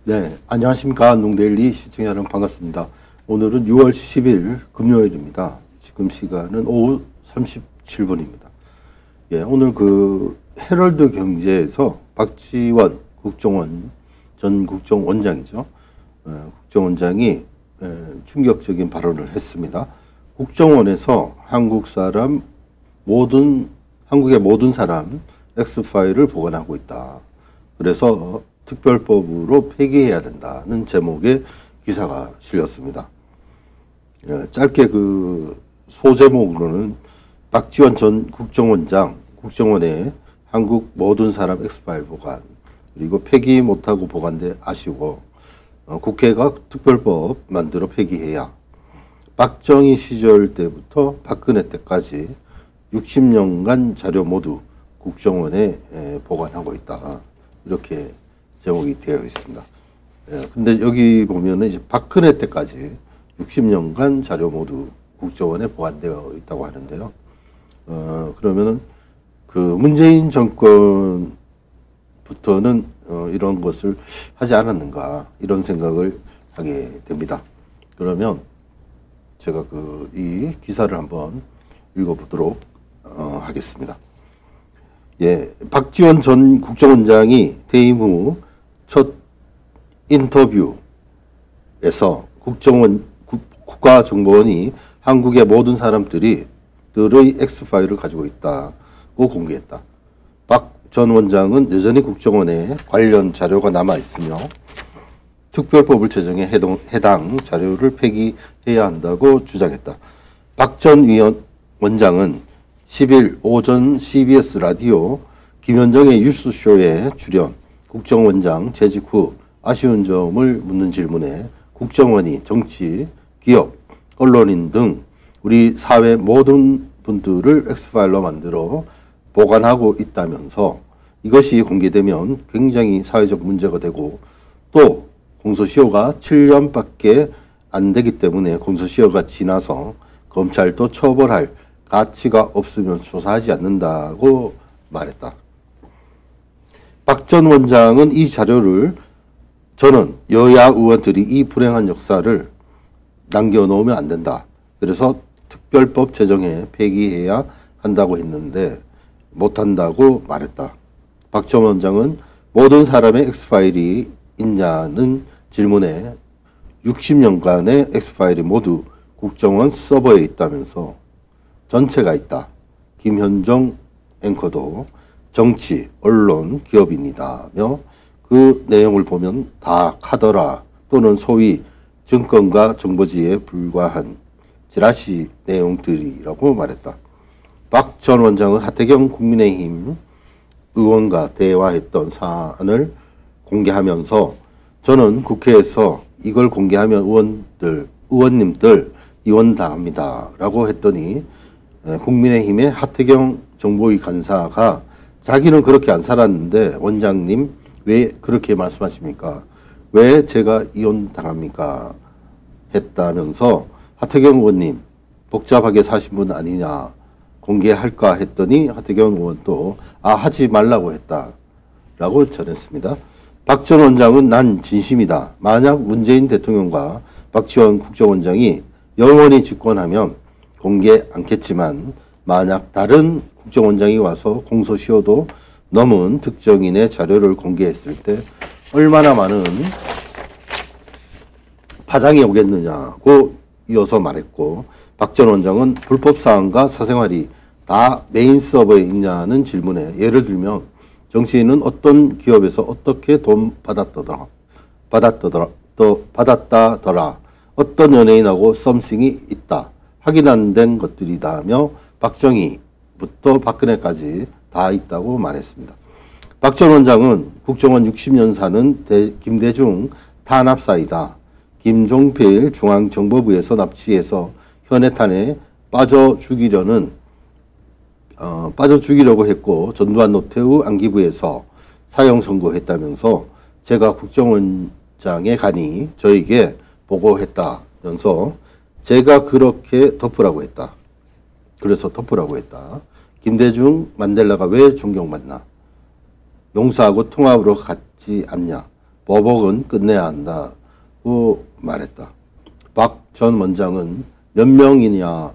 네, 안녕하십니까. 농데일리 시청자 여러분 반갑습니다. 오늘은 6월 10일 금요일입니다. 지금 시간은 오후 37분입니다. 예, 오늘 그 헤럴드 경제에서 박지원 전 국정원장이죠. 국정원장이 충격적인 발언을 했습니다. 국정원에서 한국의 모든 사람 X파일을 보관하고 있다. 그래서 특별법으로 폐기해야 된다는 제목의 기사가 실렸습니다. 짧게 그 소제목으로는 박지원 전 국정원장, 국정원의 한국 모든 사람 X파일 보관, 그리고 폐기 못하고 보관돼 아쉬워 국회가 특별법 만들어 폐기해야 박정희 시절 때부터 박근혜 때까지 60년간 자료 모두 국정원에 보관하고 있다. 이렇게 제목이 되어 있습니다. 근데 여기 보면은 이제 박근혜 때까지 60년간 자료 모두 국정원에 보관되어 있다고 하는데요. 그러면은 그 문재인 정권부터는 이런 것을 하지 않았는가 이런 생각을 하게 됩니다. 그러면 제가 이 기사를 한번 읽어보도록 하겠습니다. 예, 박지원 전 국정원장이 퇴임 후 첫 인터뷰에서 국가정보원이 한국의 모든 사람들의 X파일을 가지고 있다고 공개했다. 박 전 원장은 여전히 국정원에 관련 자료가 남아있으며 특별법을 제정해 해당 자료를 폐기해야 한다고 주장했다. 박 전 원장은 10일 오전 CBS 라디오 김현정의 뉴스쇼에 출연, 국정원장 재직 후 아쉬운 점을 묻는 질문에 국정원이 정치, 기업, 언론인 등 우리 사회 모든 분들을 X파일로 만들어 보관하고 있다면서 이것이 공개되면 굉장히 사회적 문제가 되고 또 공소시효가 7년밖에 안 되기 때문에 공소시효가 지나서 검찰도 처벌할 가치가 없으면 조사하지 않는다고 말했다. 박 전 원장은 이 자료를 저는 여야 의원들이 이 불행한 역사를 남겨놓으면 안 된다. 그래서 특별법 제정에 폐기해야 한다고 했는데 못한다고 말했다. 박 전 원장은 모든 사람의 X파일이 있냐는 질문에 60년간의 X파일이 모두 국정원 서버에 있다면서 전체가 있다. 김현정 앵커도 정치, 언론, 기업인이다며 그 내용을 보면 다 카더라 또는 소위 증권가 정보지에 불과한 지라시 내용들이라고 말했다. 박 전 원장은 하태경 국민의힘 의원과 대화했던 사안을 공개하면서 저는 국회에서 이걸 공개하면 의원님들 이원당합니다 라고 했더니 국민의힘의 하태경 정보위 간사가 자기는 그렇게 안 살았는데 원장님 왜 그렇게 말씀하십니까? 왜 제가 이혼당합니까? 했다면서 하태경 의원님 복잡하게 사신 분 아니냐 공개할까 했더니 하태경 의원도 하지 말라고 했다라고 전했습니다. 박 전 원장은 난 진심이다. 만약 문재인 대통령과 박지원 국정원장이 영원히 집권하면 공개 않겠지만 만약 다른 국정원장이 와서 공소시효도 넘은 특정인의 자료를 공개했을 때 얼마나 많은 파장이 오겠느냐고 이어서 말했고 박 전 원장은 불법 사항과 사생활이 다 메인 서버에 있냐는 질문에 예를 들면 정치인은 어떤 기업에서 어떻게 돈 받았다더라 어떤 연예인하고 썸씽이 있다 확인 안 된 것들이다며 박정희부터 박근혜까지 다 있다고 말했습니다. 박 전 원장은 국정원 60년 사는 김대중 탄압사이다. 김종필 중앙정보부에서 납치해서 현해탄에 빠져 죽이려고 했고 전두환 노태우 안기부에서 사형 선고했다면서 제가 국정원장에 가니 저에게 보고했다면서 제가 그렇게 덮으라고 했다. 그래서 덮으라고 했다. 김대중, 만델라가 왜 존경받나? 용서하고 통합으로 갔지 않냐? 보복은 끝내야 한다고 말했다. 박 전 원장은 몇 명이나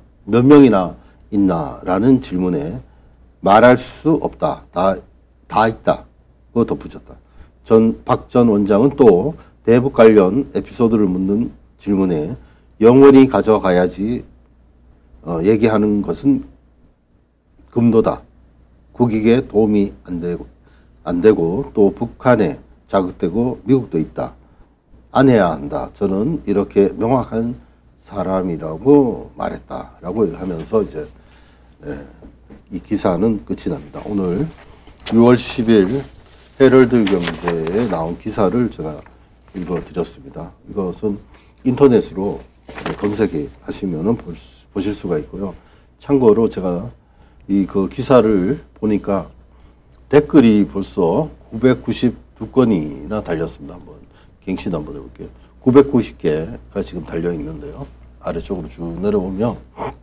있나라는 질문에 말할 수 없다. 다 있다고 덧붙였다. 박 전 원장은 또 대북 관련 에피소드를 묻는 질문에 영원히 가져가야지 얘기하는 것은 금도다. 국익에 도움이 안 되고 또 북한에 자극되고 미국도 있다. 안 해야 한다. 저는 이렇게 명확한 사람이라고 말했다라고 하면서 이제 이 기사는 끝이 납니다. 오늘 6월 10일 헤럴드 경제에 나온 기사를 제가 읽어드렸습니다. 이것은 인터넷으로 검색해 하시면은 보실 수가 있고요. 참고로 제가 그 기사를 보니까 댓글이 벌써 992건이나 달렸습니다. 한번 갱신 한번 해볼게요. 990개가 지금 달려 있는데요. 아래쪽으로 쭉 내려보면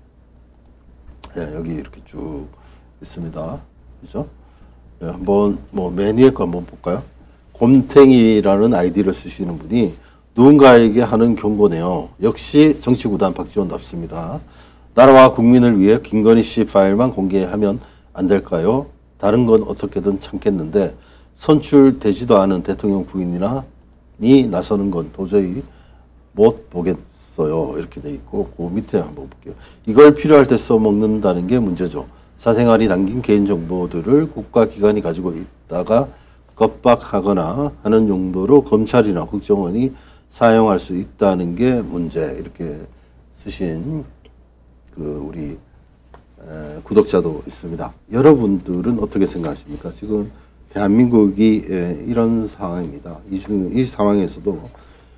여기 이렇게 쭉 있습니다. 그죠? 한번 맨 위에 거 한번 볼까요? 곰탱이라는 아이디를 쓰시는 분이 누군가에게 하는 경고네요. 역시 정치구단 박지원답습니다. 나라와 국민을 위해 김건희 씨 파일만 공개하면 안 될까요? 다른 건 어떻게든 참겠는데 선출되지도 않은 대통령 부인이 나서는 건 도저히 못 보겠어요. 이렇게 돼 있고 그 밑에 한번 볼게요. 이걸 필요할 때 써먹는다는 게 문제죠. 사생활이 담긴 개인정보들을 국가기관이 가지고 있다가 겁박하거나 하는 용도로 검찰이나 국정원이 사용할 수 있다는 게 문제. 이렇게 쓰신 우리 구독자도 있습니다. 여러분들은 어떻게 생각하십니까? 지금 대한민국이 이런 상황입니다. 이 상황에서도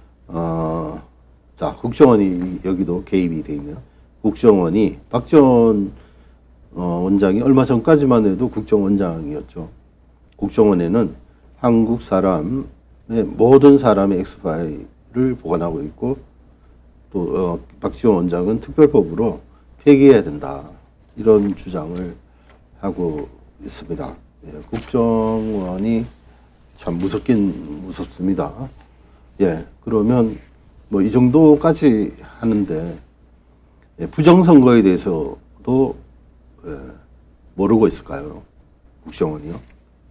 자, 국정원이 여기도 개입이 돼 있네요. 국정원이 박지원 원장이 얼마 전까지만 해도 국정원장이었죠. 국정원에는 한국 사람의 모든 사람의 엑스파일을 보관하고 있고 또 박지원 원장은 특별법으로 폐기해야 된다. 이런 주장을 하고 있습니다. 국정원이 참 무섭긴 무섭습니다. 그러면 뭐 이 정도까지 하는데 부정선거에 대해서도 모르고 있을까요? 국정원이요?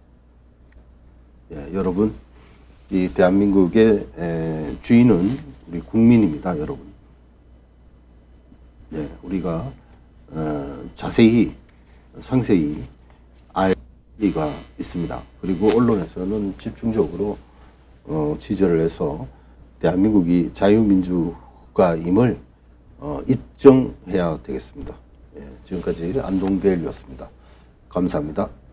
여러분, 이 대한민국의 주인은 우리 국민입니다, 여러분. 우리가 자세히 상세히 알 리가 있습니다. 그리고 언론에서는 집중적으로 취재를 해서 대한민국이 자유민주국가임을 입증해야 되겠습니다. 지금까지 안동대일이었습니다. 감사합니다.